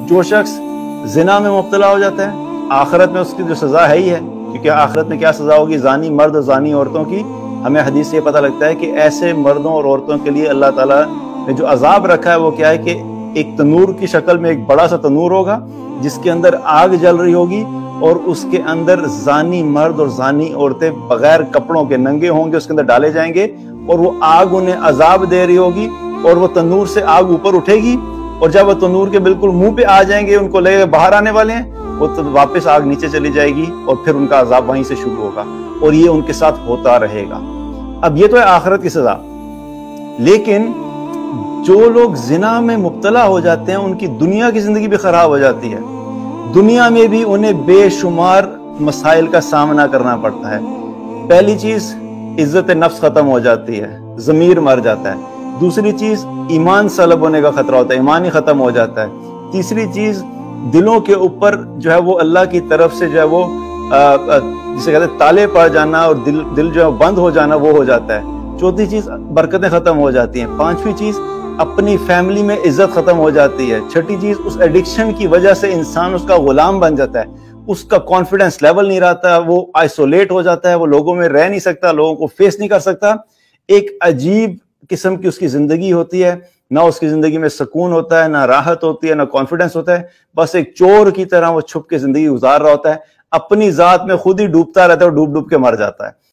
جو شخص زنا میں مبتلا ہو جاتا ہے آخرت میں اس کی جو سزا ہے ہی ہے، کیونکہ آخرت میں کیا سزا ہوگی، زانی مرد اور زانی عورتوں کی، ہمیں حدیث سے یہ پتہ لگتا ہے کہ ایسے مردوں اور عورتوں کے لیے اللہ تعالیٰ نے جو عذاب رکھا ہے وہ کیا ہے کہ ایک تنور کی شکل میں ایک بڑا سا تنور ہوگا جس کے اندر آگ جل رہی ہوگی، اور اس کے اندر زانی مرد اور زانی عورتیں بغیر کپڑوں کے ننگے ہوں گے، اس کے اندر ڈالے جائیں گے، اور وہ آگ انہیں عذاب دے رہی ہوگی، اور وہ تنور سے آگ اوپر اٹھے گی، اور جب وہ تنور کے بالکل منہ پہ آ جائیں گے، ان کو لگے باہر آنے والے ہیں، وہ تو واپس آگ نیچے چلی جائے گی، اور پھر ان کا عذاب وہیں سے شروع ہوگا، اور یہ ان کے ساتھ ہوتا رہے گا۔ اب یہ تو ہے آخرت کی سزا، لیکن جو لوگ زنا میں مبتلا ہو جاتے ہیں ان کی دنیا کی زندگی بھی خراب ہو جاتی ہے، دنیا میں بھی انہیں بے شمار مسائل کا سامنا کرنا پڑتا ہے۔ پہلی چیز عزت نفس ختم ہو جاتی ہے، ضمیر مر جاتا ہے۔ دوسری چیز ایمان سلب ہونے کا خطرہ ہوتا ہے، ایمان ہی ختم ہو جاتا ہے۔ تیسری چیز دلوں کے اوپر جو ہے وہ اللہ کی طرف سے جو ہے وہ جسے کہتے ہیں تالے پڑ جانا، اور دل جو ہے بند ہو جانا وہ ہو جاتا ہے۔ چوتھی چیز برکتیں ختم ہو جاتی ہیں۔ پانچویں چیز اپنی فیملی میں عزت ختم ہو جاتی ہے۔ چھٹی چیز اس ایڈکشن کی وجہ سے انسان اس کا غلام بن جاتا ہے، اس کا کانفیڈنس لیول نہیں رہتا، وہ آئسولیٹ ہو جاتا ہے، وہ لوگوں میں رہ نہیں سکتا، لوگوں کو فیس نہیں کر سکتا۔ ایک عجیب قسم کی اس کی زندگی ہوتی ہے، نہ اس کی زندگی میں سکون ہوتا ہے، نہ راحت ہوتی ہے، نہ کانفیڈنس ہوتا ہے، بس ایک چور کی طرح وہ چھپ کے زندگی گزار رہا ہوتا ہے، اپنی ذات میں خود ہی ڈوبتا رہتا ہے اور ڈوب ڈوب کے مر جاتا ہے۔